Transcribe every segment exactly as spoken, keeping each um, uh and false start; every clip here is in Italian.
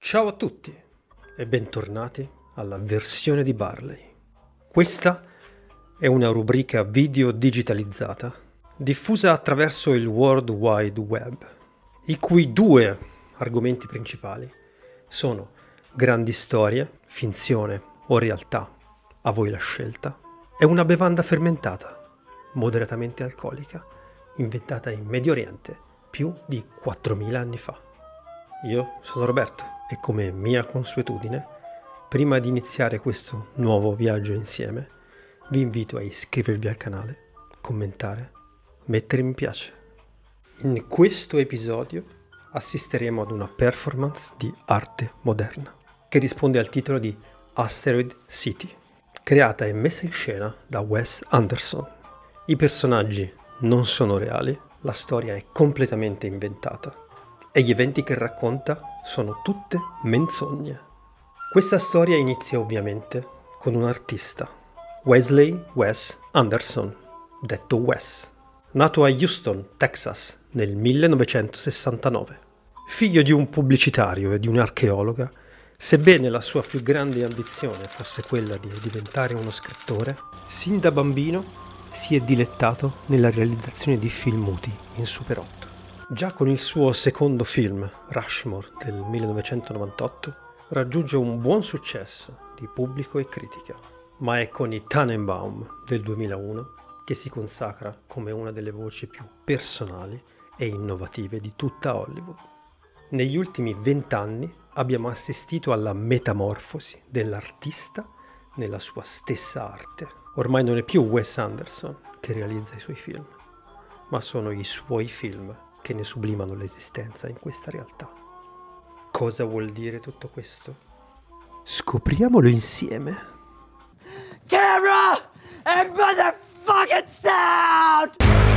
Ciao a tutti e bentornati alla versione di Barley. Questa è una rubrica video digitalizzata diffusa attraverso il World Wide Web, i cui due argomenti principali sono grandi storie, finzione o realtà, a voi la scelta, e una bevanda fermentata, moderatamente alcolica, inventata in Medio Oriente più di quattromila anni fa. Io sono Roberto e, come mia consuetudine, prima di iniziare questo nuovo viaggio insieme, vi invito a iscrivervi al canale, commentare, mettere mi piace. In questo episodio assisteremo ad una performance di arte moderna che risponde al titolo di Asteroid City, creata e messa in scena da Wes Anderson. I personaggi non sono reali, la storia è completamente inventata e gli eventi che racconta sono tutte menzogne. Questa storia inizia ovviamente con un artista, Wesley Wes Anderson, detto Wes, nato a Houston, Texas, nel millenovecentosessantanove. Figlio di un pubblicitario e di un'archeologa, sebbene la sua più grande ambizione fosse quella di diventare uno scrittore, sin da bambino si è dilettato nella realizzazione di film muti in Super otto. Già con il suo secondo film, Rushmore, del millenovecentonovantotto, raggiunge un buon successo di pubblico e critica, ma è con i Tannenbaum del duemilauno che si consacra come una delle voci più personali e innovative di tutta Hollywood. Negli ultimi vent'anni abbiamo assistito alla metamorfosi dell'artista nella sua stessa arte. Ormai non è più Wes Anderson che realizza i suoi film, ma sono i suoi film che ne sublimano l'esistenza in questa realtà. Cosa vuol dire tutto questo? Scopriamolo insieme. Camera and motherfucking sound!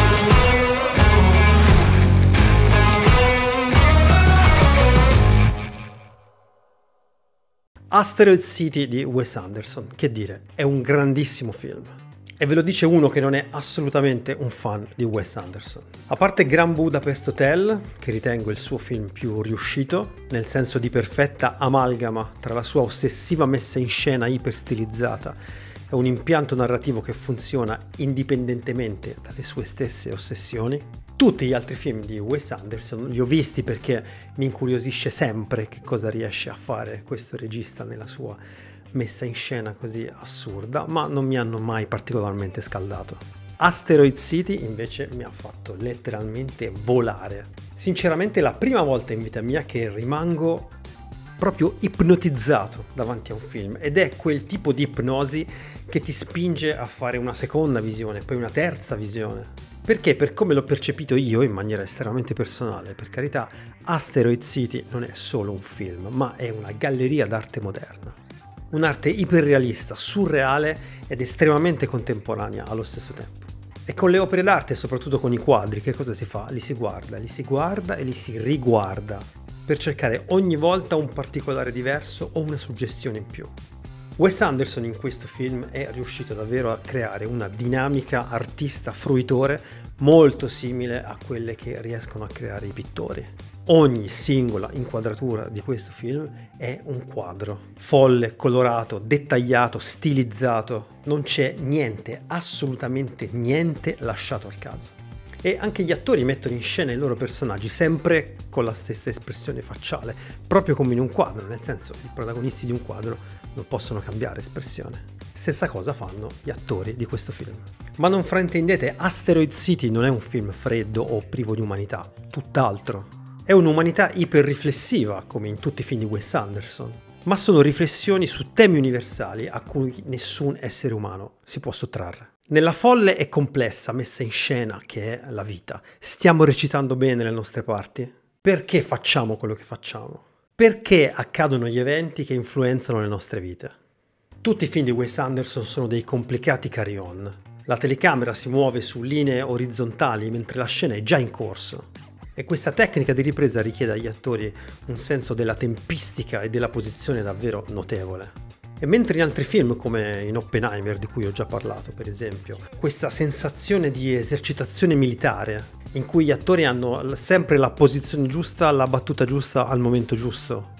Asteroid City di Wes Anderson, che dire, è un grandissimo film. E ve lo dice uno che non è assolutamente un fan di Wes Anderson. A parte Grand Budapest Hotel, che ritengo il suo film più riuscito, nel senso di perfetta amalgama tra la sua ossessiva messa in scena iperstilizzata e un impianto narrativo che funziona indipendentemente dalle sue stesse ossessioni, tutti gli altri film di Wes Anderson li ho visti perché mi incuriosisce sempre che cosa riesce a fare questo regista nella sua messa in scena così assurda, ma non mi hanno mai particolarmente scaldato. Asteroid City invece mi ha fatto letteralmente volare. Sinceramente è la prima volta in vita mia che rimango proprio ipnotizzato davanti a un film, ed è quel tipo di ipnosi che ti spinge a fare una seconda visione, poi una terza visione. Perché, per come l'ho percepito io in maniera estremamente personale, per carità, Asteroid City non è solo un film, ma è una galleria d'arte moderna. Un'arte iperrealista, surreale ed estremamente contemporanea allo stesso tempo. E con le opere d'arte, soprattutto con i quadri, che cosa si fa? Li si guarda, li si guarda e li si riguarda, per cercare ogni volta un particolare diverso o una suggestione in più. Wes Anderson in questo film è riuscito davvero a creare una dinamica artista-fruitore molto simile a quelle che riescono a creare i pittori. Ogni singola inquadratura di questo film è un quadro, folle, colorato, dettagliato, stilizzato. Non c'è niente, assolutamente niente lasciato al caso. E anche gli attori mettono in scena i loro personaggi sempre con la stessa espressione facciale, proprio come in un quadro, nel senso i protagonisti di un quadro non possono cambiare espressione. Stessa cosa fanno gli attori di questo film. Ma non fraintendete, Asteroid City non è un film freddo o privo di umanità, tutt'altro. È un'umanità iperriflessiva, come in tutti i film di Wes Anderson, ma sono riflessioni su temi universali a cui nessun essere umano si può sottrarre. Nella folle e complessa messa in scena che è la vita, stiamo recitando bene le nostre parti? Perché facciamo quello che facciamo? Perché accadono gli eventi che influenzano le nostre vite? Tutti i film di Wes Anderson sono dei complicati carry-on. La telecamera si muove su linee orizzontali mentre la scena è già in corso. E questa tecnica di ripresa richiede agli attori un senso della tempistica e della posizione davvero notevole. E mentre in altri film, come in Oppenheimer, di cui ho già parlato per esempio, questa sensazione di esercitazione militare in cui gli attori hanno sempre la posizione giusta, la battuta giusta al momento giusto,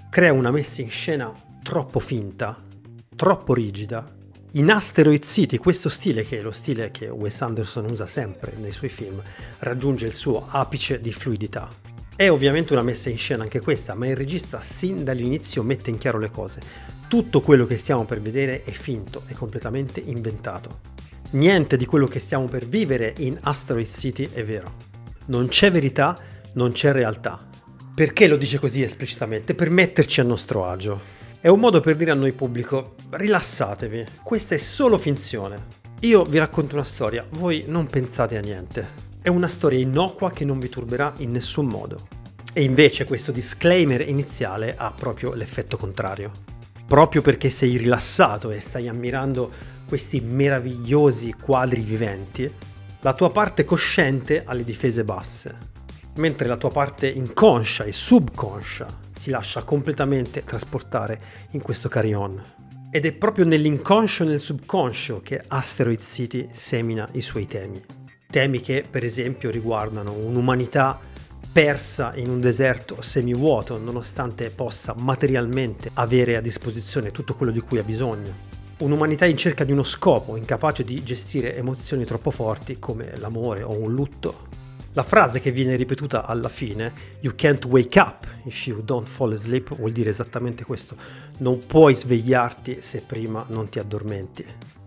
crea una messa in scena troppo finta, troppo rigida. In Asteroid City questo stile, che è lo stile che Wes Anderson usa sempre nei suoi film, raggiunge il suo apice di fluidità. È ovviamente una messa in scena anche questa, ma il regista sin dall'inizio mette in chiaro le cose. Tutto quello che stiamo per vedere è finto, è completamente inventato. Niente di quello che stiamo per vivere in Asteroid City è vero. Non c'è verità, non c'è realtà. Perché lo dice così esplicitamente? Per metterci a nostro agio. È un modo per dire a noi pubblico: rilassatevi, questa è solo finzione. Io vi racconto una storia, voi non pensate a niente. È una storia innocua che non vi turberà in nessun modo. E invece questo disclaimer iniziale ha proprio l'effetto contrario. Proprio perché sei rilassato e stai ammirando questi meravigliosi quadri viventi, la tua parte cosciente ha le difese basse, mentre la tua parte inconscia e subconscia si lascia completamente trasportare in questo carry-on. Ed è proprio nell'inconscio e nel subconscio che Asteroid City semina i suoi temi. Temi che, per esempio, riguardano un'umanità persa in un deserto semivuoto, nonostante possa materialmente avere a disposizione tutto quello di cui ha bisogno. Un'umanità in cerca di uno scopo, incapace di gestire emozioni troppo forti come l'amore o un lutto. La frase che viene ripetuta alla fine, "You can't wake up if you don't fall asleep", vuol dire esattamente questo. Non puoi svegliarti se prima non ti addormenti.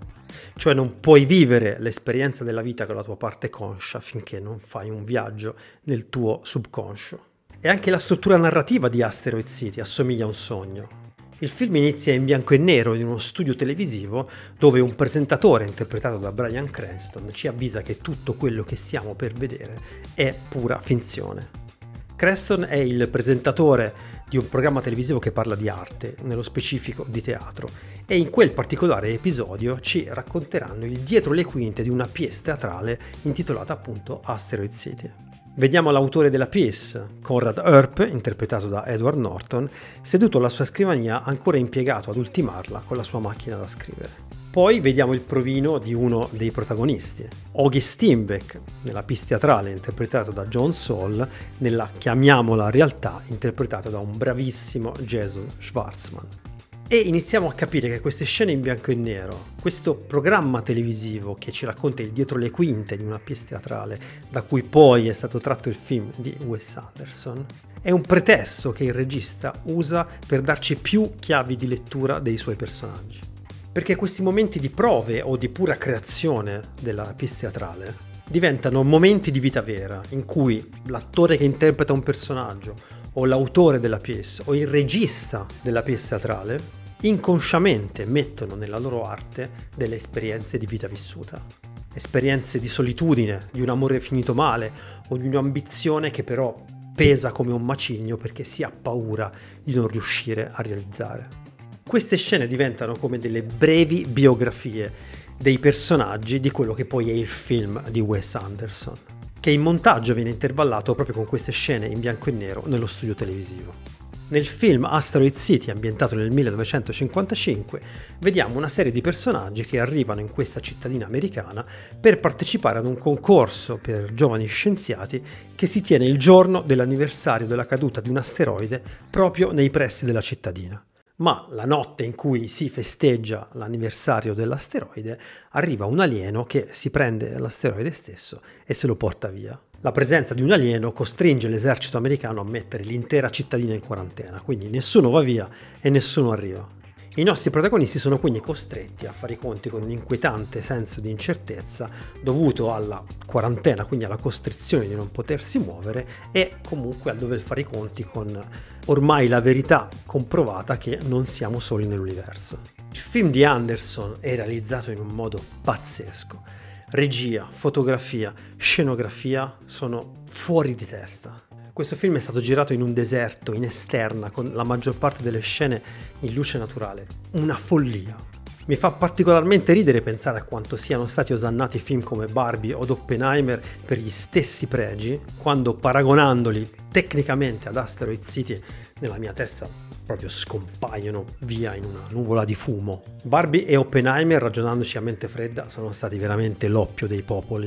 Cioè non puoi vivere l'esperienza della vita con la tua parte conscia finché non fai un viaggio nel tuo subconscio. E anche la struttura narrativa di Asteroid City assomiglia a un sogno. Il film inizia in bianco e nero in uno studio televisivo dove un presentatore interpretato da Bryan Cranston ci avvisa che tutto quello che stiamo per vedere è pura finzione. Cranston è il presentatore di un programma televisivo che parla di arte, nello specifico di teatro, e in quel particolare episodio ci racconteranno il dietro le quinte di una pièce teatrale intitolata appunto Asteroid City. Vediamo l'autore della pièce, Conrad Earp, interpretato da Edward Norton, seduto alla sua scrivania ancora impiegato ad ultimarla con la sua macchina da scrivere. Poi vediamo il provino di uno dei protagonisti, Ogie Steenbeck, nella pièce teatrale interpretato da John Saul, nella chiamiamola realtà interpretata da un bravissimo Jason Schwartzman. E iniziamo a capire che queste scene in bianco e nero, questo programma televisivo che ci racconta il dietro le quinte di una pièce teatrale da cui poi è stato tratto il film di Wes Anderson, è un pretesto che il regista usa per darci più chiavi di lettura dei suoi personaggi. Perché questi momenti di prove o di pura creazione della pièce teatrale diventano momenti di vita vera, in cui l'attore che interpreta un personaggio, o l'autore della pièce, o il regista della pièce teatrale, inconsciamente mettono nella loro arte delle esperienze di vita vissuta. Esperienze di solitudine, di un amore finito male, o di un'ambizione che però pesa come un macigno perché si ha paura di non riuscire a realizzare. Queste scene diventano come delle brevi biografie dei personaggi di quello che poi è il film di Wes Anderson, che in montaggio viene intervallato proprio con queste scene in bianco e nero nello studio televisivo. Nel film Asteroid City, ambientato nel millenovecentocinquantacinque, vediamo una serie di personaggi che arrivano in questa cittadina americana per partecipare ad un concorso per giovani scienziati che si tiene il giorno dell'anniversario della caduta di un asteroide proprio nei pressi della cittadina. Ma la notte in cui si festeggia l'anniversario dell'asteroide arriva un alieno che si prende l'asteroide stesso e se lo porta via. La presenza di un alieno costringe l'esercito americano a mettere l'intera cittadina in quarantena, quindi nessuno va via e nessuno arriva. I nostri protagonisti sono quindi costretti a fare i conti con un inquietante senso di incertezza dovuto alla quarantena, quindi alla costrizione di non potersi muovere e comunque a dover fare i conti con ormai la verità comprovata che non siamo soli nell'universo. Il film di Anderson è realizzato in un modo pazzesco. Regia, fotografia, scenografia sono fuori di testa. Questo film è stato girato in un deserto, in esterna, con la maggior parte delle scene in luce naturale. Una follia. Mi fa particolarmente ridere pensare a quanto siano stati osannati film come Barbie o Oppenheimer per gli stessi pregi, quando paragonandoli tecnicamente ad Asteroid City, nella mia testa proprio scompaiono via in una nuvola di fumo. Barbie e Oppenheimer, ragionandoci a mente fredda, sono stati veramente l'oppio dei popoli.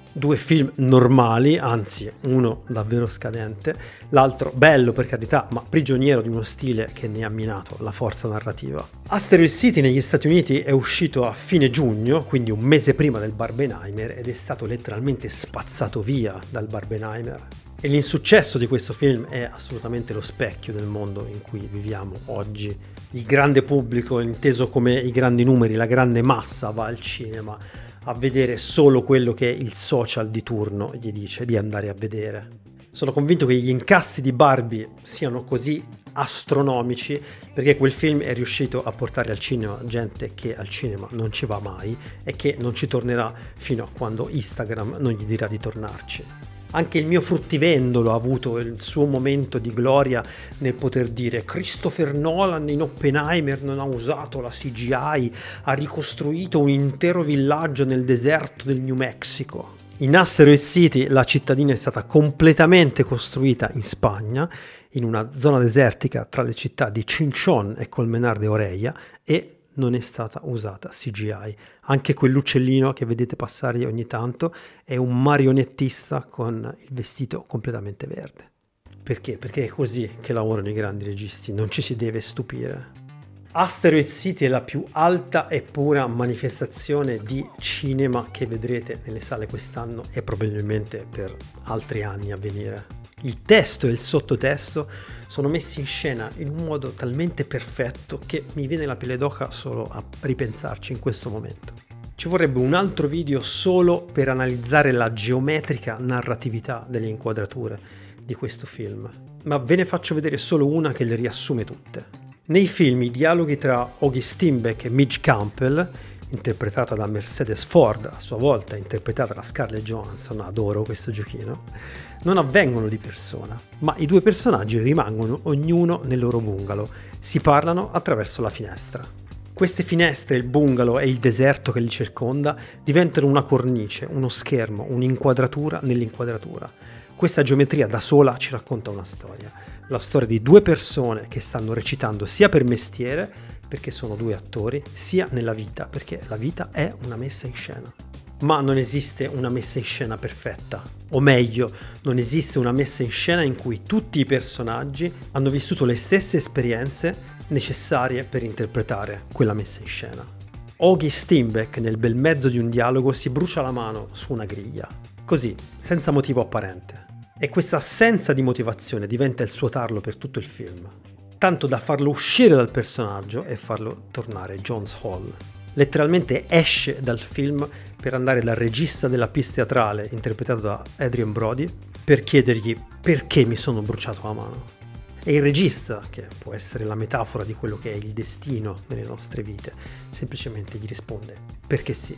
Due film normali, anzi uno davvero scadente, l'altro bello per carità, ma prigioniero di uno stile che ne ha minato la forza narrativa. Asteroid City negli Stati Uniti è uscito a fine giugno, quindi un mese prima del Barbenheimer, ed è stato letteralmente spazzato via dal Barbenheimer. E l'insuccesso di questo film è assolutamente lo specchio del mondo in cui viviamo oggi. Il grande pubblico, inteso come i grandi numeri, la grande massa, va al cinema a vedere solo quello che il social di turno gli dice di andare a vedere. Sono convinto che gli incassi di Barbie siano così astronomici perché quel film è riuscito a portare al cinema gente che al cinema non ci va mai e che non ci tornerà fino a quando Instagram non gli dirà di tornarci. Anche il mio fruttivendolo ha avuto il suo momento di gloria nel poter dire Christopher Nolan in Oppenheimer non ha usato la C G I, ha ricostruito un intero villaggio nel deserto del New Mexico. In Asteroid City la cittadina è stata completamente costruita in Spagna, in una zona desertica tra le città di Chinchón e Colmenar de Oreia, e non è stata usata C G I. Anche quell'uccellino che vedete passare ogni tanto è un marionettista con il vestito completamente verde. Perché? Perché è così che lavorano i grandi registi, non ci si deve stupire. Asteroid City è la più alta e pura manifestazione di cinema che vedrete nelle sale quest'anno e probabilmente per altri anni a venire. Il testo e il sottotesto sono messi in scena in un modo talmente perfetto che mi viene la pelle d'oca solo a ripensarci in questo momento. Ci vorrebbe un altro video solo per analizzare la geometrica narratività delle inquadrature di questo film, ma ve ne faccio vedere solo una che le riassume tutte. Nei film i dialoghi tra Augie Steenbeck e Midge Campbell, interpretata da Mercedes Ford, a sua volta interpretata da Scarlett Johansson, adoro questo giochino, non avvengono di persona, ma i due personaggi rimangono ognuno nel loro bungalow, si parlano attraverso la finestra. Queste finestre, il bungalow e il deserto che li circonda diventano una cornice, uno schermo, un'inquadratura nell'inquadratura. Questa geometria da sola ci racconta una storia, la storia di due persone che stanno recitando sia per mestiere, perché sono due attori, sia nella vita, perché la vita è una messa in scena. Ma non esiste una messa in scena perfetta, o meglio, non esiste una messa in scena in cui tutti i personaggi hanno vissuto le stesse esperienze necessarie per interpretare quella messa in scena. Augie Steenbeck nel bel mezzo di un dialogo si brucia la mano su una griglia, così, senza motivo apparente. E questa assenza di motivazione diventa il suo tarlo per tutto il film, tanto da farlo uscire dal personaggio e farlo tornare Jones Hall. Letteralmente esce dal film per andare dal regista della pièce teatrale, interpretato da Adrien Brody, per chiedergli perché mi sono bruciato la mano. E il regista, che può essere la metafora di quello che è il destino nelle nostre vite, semplicemente gli risponde perché sì.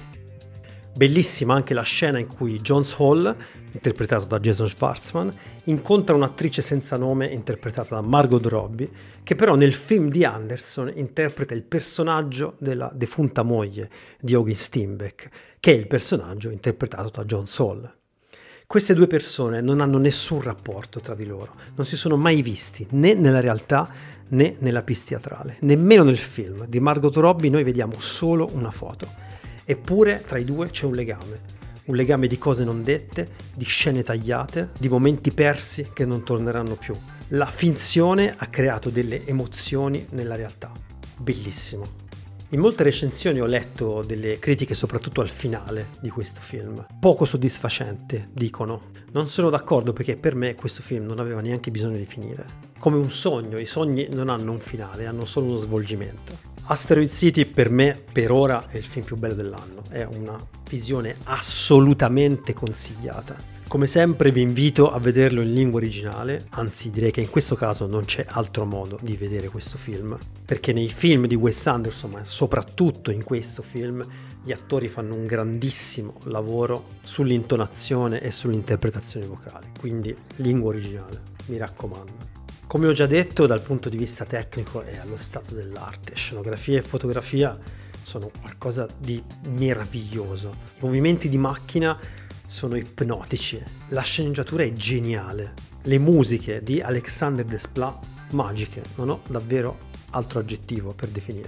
Bellissima anche la scena in cui Jones Hall, interpretato da Jason Schwartzman, incontra un'attrice senza nome interpretata da Margot Robbie, che però nel film di Anderson interpreta il personaggio della defunta moglie di Augie Steenbeck, che è il personaggio interpretato da Jones Hall. Queste due persone non hanno nessun rapporto tra di loro, non si sono mai visti né nella realtà né nella pièce teatrale, nemmeno nel film. Di Margot Robbie noi vediamo solo una foto. Eppure tra i due c'è un legame, un legame di cose non dette, di scene tagliate, di momenti persi che non torneranno più. La finzione ha creato delle emozioni nella realtà. Bellissimo. In molte recensioni ho letto delle critiche soprattutto al finale di questo film. Poco soddisfacente, dicono. Non sono d'accordo perché per me questo film non aveva neanche bisogno di finire. Come un sogno, i sogni non hanno un finale, hanno solo uno svolgimento. Asteroid City per me, per ora, è il film più bello dell'anno. È una visione assolutamente consigliata. Come sempre vi invito a vederlo in lingua originale, anzi direi che in questo caso non c'è altro modo di vedere questo film, perché nei film di Wes Anderson, ma soprattutto in questo film, gli attori fanno un grandissimo lavoro sull'intonazione e sull'interpretazione vocale, quindi lingua originale, mi raccomando. Come ho già detto, dal punto di vista tecnico è allo stato dell'arte, scenografia e fotografia sono qualcosa di meraviglioso. I movimenti di macchina sono ipnotici, la sceneggiatura è geniale, le musiche di Alexander Desplat magiche, non ho davvero altro aggettivo per definirle.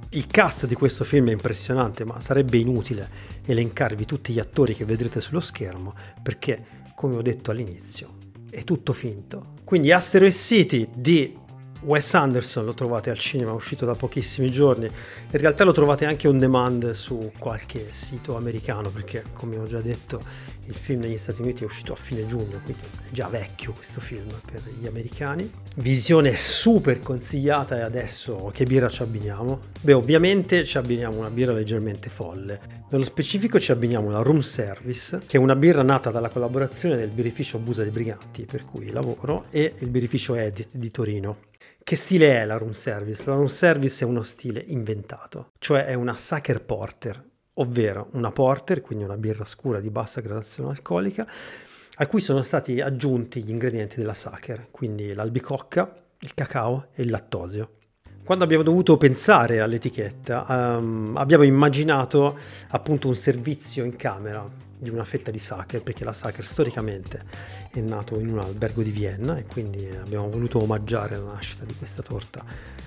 Il cast di questo film è impressionante, ma sarebbe inutile elencarvi tutti gli attori che vedrete sullo schermo, perché, come ho detto all'inizio, è tutto finto. Quindi Asteroid City di Wes Anderson lo trovate al cinema, è uscito da pochissimi giorni. In realtà lo trovate anche on demand su qualche sito americano, perché, come ho già detto, il film negli Stati Uniti è uscito a fine giugno, quindi è già vecchio questo film per gli americani. Visione super consigliata. E adesso che birra ci abbiniamo? Beh, ovviamente ci abbiniamo una birra leggermente folle. Nello specifico ci abbiniamo la Room Service, che è una birra nata dalla collaborazione del birrificio Busa dei Briganti, per cui lavoro, e il birrificio Edit di Torino. Che stile è la Room Service? La Room Service è uno stile inventato, cioè è una Sacher Porter, ovvero una porter, quindi una birra scura di bassa gradazione alcolica, a cui sono stati aggiunti gli ingredienti della Sacher, quindi l'albicocca, il cacao e il lattosio. Quando abbiamo dovuto pensare all'etichetta, um, abbiamo immaginato appunto un servizio in camera di una fetta di Sacher, perché la Sacher storicamente è nato in un albergo di Vienna e quindi abbiamo voluto omaggiare la nascita di questa torta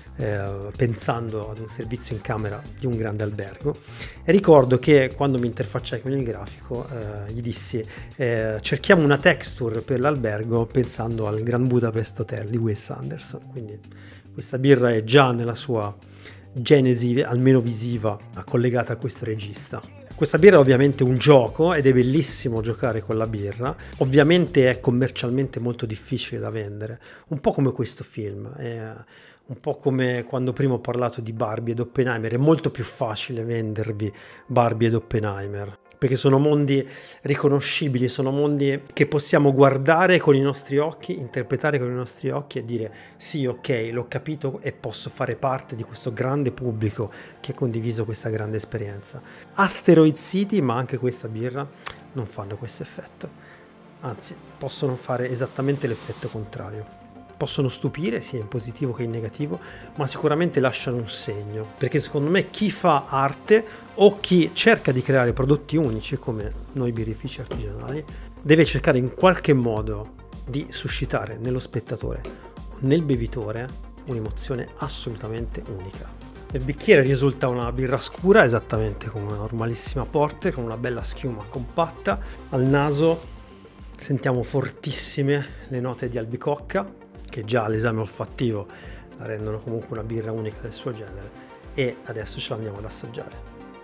eh, pensando ad un servizio in camera di un grande albergo. E ricordo che quando mi interfacciai con il grafico eh, gli dissi eh, cerchiamo una texture per l'albergo pensando al Grand Budapest Hotel di Wes Anderson, quindi questa birra è già nella sua genesi almeno visiva collegata a questo regista. Questa birra è ovviamente un gioco ed è bellissimo giocare con la birra, ovviamente è commercialmente molto difficile da vendere, un po' come questo film, è un po' come quando prima ho parlato di Barbie ed Oppenheimer, è molto più facile vendervi Barbie ed Oppenheimer, perché sono mondi riconoscibili, sono mondi che possiamo guardare con i nostri occhi, interpretare con i nostri occhi e dire sì, ok, l'ho capito e posso fare parte di questo grande pubblico che ha condiviso questa grande esperienza. Asteroid City, ma anche questa birra, non fanno questo effetto, anzi possono fare esattamente l'effetto contrario. Possono stupire sia in positivo che in negativo, ma sicuramente lasciano un segno, perché secondo me chi fa arte o chi cerca di creare prodotti unici come noi birrifici artigianali deve cercare in qualche modo di suscitare nello spettatore o nel bevitore un'emozione assolutamente unica. Nel bicchiere risulta una birra scura esattamente come una normalissima porter, con una bella schiuma compatta. Al naso sentiamo fortissime le note di albicocca, che già all'esame olfattivo la rendono comunque una birra unica del suo genere, e adesso ce la andiamo ad assaggiare.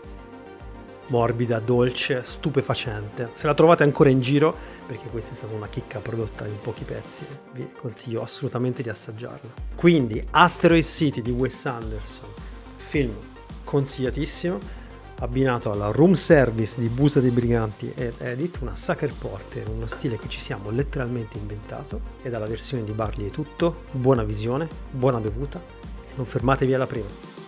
Morbida, dolce, stupefacente. Se la trovate ancora in giro, perché questa è stata una chicca prodotta in pochi pezzi, vi consiglio assolutamente di assaggiarla. Quindi Asteroid City di Wes Anderson, film consigliatissimo, abbinato alla Room Service di Busa dei Briganti ed Edit, una Sacher Porter, uno stile che ci siamo letteralmente inventato, e dalla versione di Barley è tutto. Buona visione, buona bevuta e non fermatevi alla prima.